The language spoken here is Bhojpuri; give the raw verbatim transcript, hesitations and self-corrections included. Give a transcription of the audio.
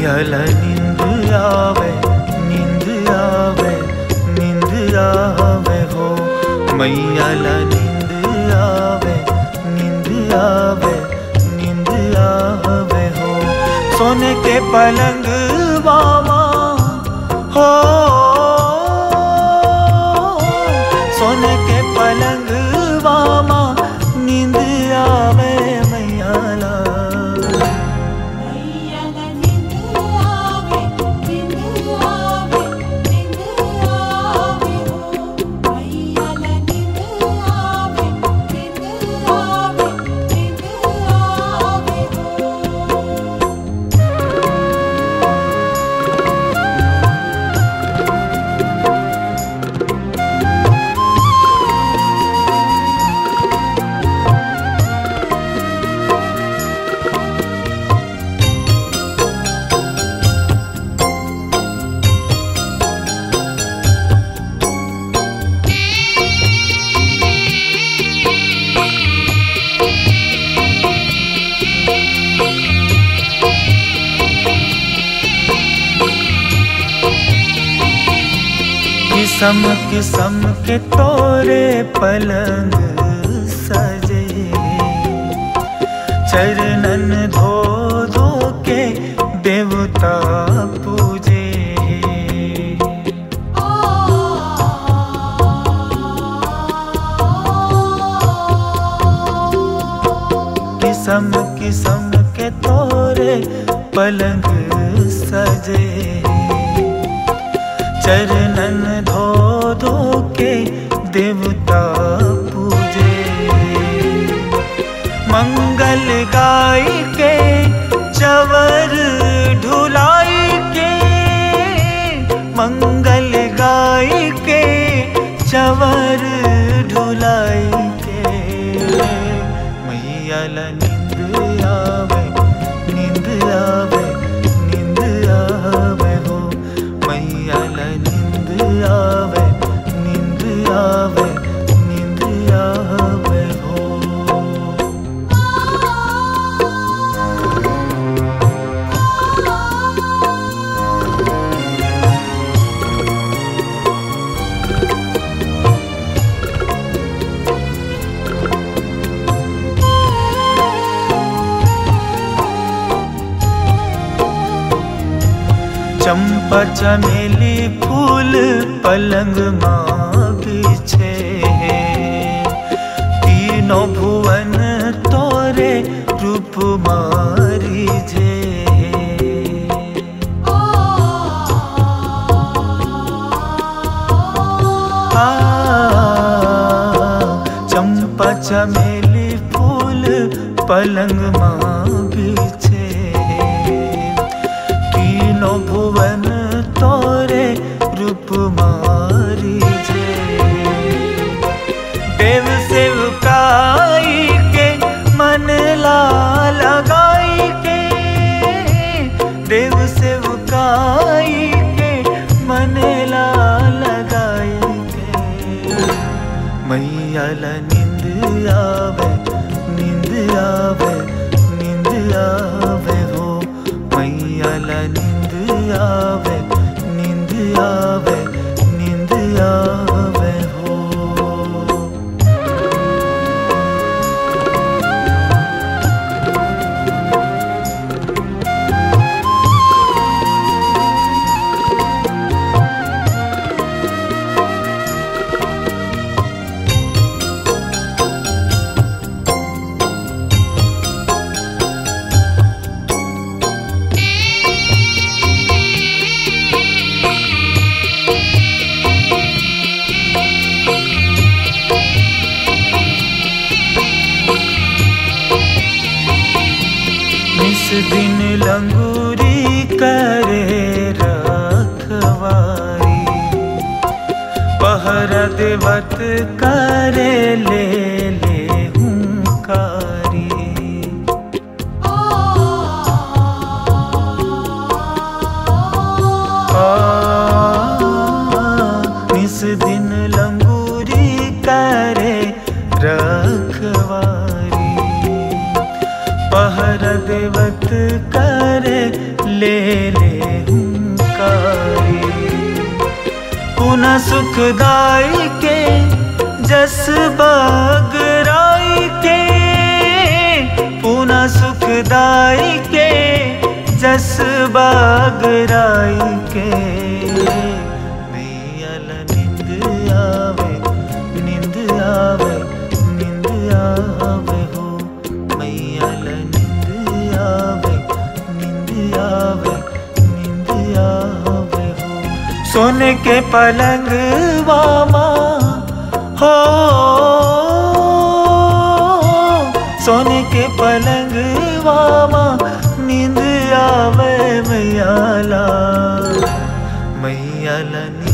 मैयल नींद आवे नींद आवे नींद आवे हो मैयल नींद आवे नींद आवे नींद आवे हो सोने के पलंग वामा हो सोने के पलंग वामा नींद आवे मैयाला मैयाला नींद आवे नींद आवे नींद आवे हो मैयाला नींद आवे नींद आवे नींद आवे हो। किस्म किस्म के तोरे पलंग सजे चरणन धो धो के देवता पूजे किस्म किस्म के तोरे पलंग सजे चरणन धो धो के देवता पूजे मंगल गाय के चवर ढुलाई के मंगल गाय के चवर ढुलाई के मैयाला नींद आवे नींद आवे नींद आवे हो मैयाला नींद आवे नींद आवे नींद आवे हो। चंपा चमेली फूल पलंग माँ बिछे तीनों भुवन तोरे रूप मारी जे आ, चंपा चमेली फूल पलंग माँ बिछे तीनों भुवन तोरे रूप मारी जे देव सेवकाई के मन ला लगाई के देव सेवकाई के मन ला लगाई के मैयाला नींद आवे नींद आवे नींद आवे हो मैयाला नींद आवे नींद आवे नींद आवे हो। इस दिन लंगूरी करे रखवारी पहरा देवत करे ले ले हुंकारी इस दिन लंगूरी करे रखवारी पहरा देवत करे ले ले हुंकारी। पुनः सुखदाई के जस बगराई के, पुनः सुखदाई के जस बगराई के। मैयल नींद आवे नींद आवे नींद आवे हो, मैयल नींद आवे नींद आवे नींद आवे हो। सोने के पलंग वामा हो, सोने के पलंग वामा नींद आवे मैयाला, मैयाला।